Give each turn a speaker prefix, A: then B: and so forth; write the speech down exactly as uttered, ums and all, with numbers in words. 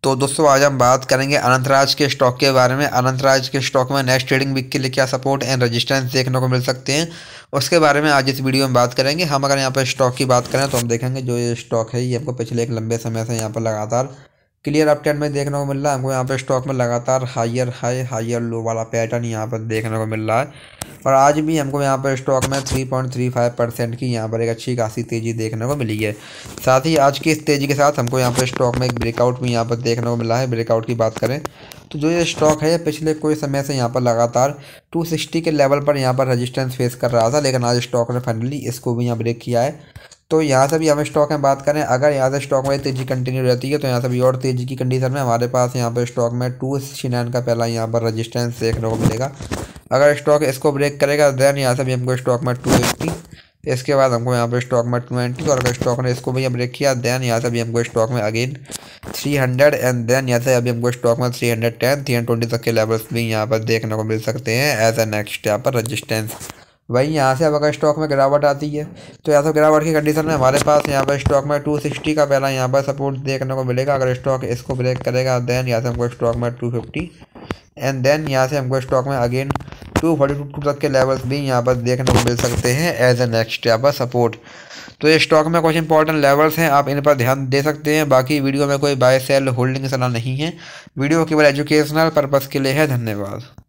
A: तो दोस्तों आज हम बात करेंगे अनंतराज के स्टॉक के बारे में। अनंतराज के स्टॉक में नेक्स्ट ट्रेडिंग वीक के लिए क्या सपोर्ट एंड रेजिस्टेंस देखने को मिल सकते हैं, उसके बारे में आज इस वीडियो में बात करेंगे। हम अगर यहाँ पर स्टॉक की बात करें तो हम देखेंगे जो ये स्टॉक है ये हमको पिछले एक लंबे समय से यहाँ पर लगातार क्लियर अप ट्रेंड में देखने को मिल रहा है। हमको यहाँ पर स्टॉक में लगातार हायर हाई हायर लो वाला पैटर्न यहाँ पर देखने को मिल रहा है और आज भी हमको यहाँ पर स्टॉक में three point three five percent की यहाँ पर एक अच्छी खासी तेज़ी देखने को मिली है। साथ ही आज की इस तेज़ी के साथ हमको यहाँ पर स्टॉक में एक ब्रेकआउट भी यहाँ पर देखने को मिला है। ब्रेकआउट की बात करें तो जो ये स्टॉक है पिछले कोई समय से यहाँ पर लगातार टू सिक्सटी के लेवल पर यहाँ पर रेजिस्टेंस फेस कर रहा था, लेकिन आज स्टॉक ने फाइनली इसको भी यहाँ ब्रेक किया है। तो यहाँ से भी हम स्टॉक में बात करें, अगर यहाँ से स्टॉक में तेज़ी कंटिन्यू रहती है तो यहाँ से भी और तेज़ी की कंडीशन में हमारे पास यहाँ पर स्टॉक में टू सिक्सटी नाइन का पहला यहाँ पर रेजिस्टेंस देखने को मिलेगा। अगर स्टॉक इसको ब्रेक करेगा देन यहाँ से भी हमको स्टॉक में टू एट्टी, इसके बाद हमको यहाँ पर स्टॉक में ट्वेंटी, और अगर स्टॉक ने इसको भी ब्रेक किया देन यहाँ से भी हमको स्टॉक में again three hundred and then यहाँ से अभी हमको स्टॉक में three hundred ten three hundred twenty तक के लेवल्स भी यहाँ पर देखने को मिल सकते हैं एज ए नेक्स्ट यहाँ पर रजिस्टेंस। वहीं यहाँ से अब अगर स्टॉक में गिरावट आती है तो यहाँ से गिरावट की कंडीशन में हमारे पास यहाँ पर स्टॉक में टू सिक्सटी का पहला यहाँ पर सपोर्ट देखने को मिलेगा। अगर स्टॉक इसको ब्रेक करेगा देन यहाँ से हमको स्टॉक में टू फिफ्टी एंड देन यहाँ से हमको स्टॉक में अगेन टू फोर्टी टू तक के लेवल्स भी यहाँ पर देखने को मिल सकते हैं एज ए नेक्स्ट यहाँ पर सपोर्ट। तो ये स्टॉक में कुछ इंपॉर्टेंट लेवल्स हैं, आप इन पर ध्यान दे सकते हैं। बाकी वीडियो में कोई बाय सेल होल्डिंग सलाह नहीं है, वीडियो केवल एजुकेशनल पर्पज़ के लिए है। धन्यवाद।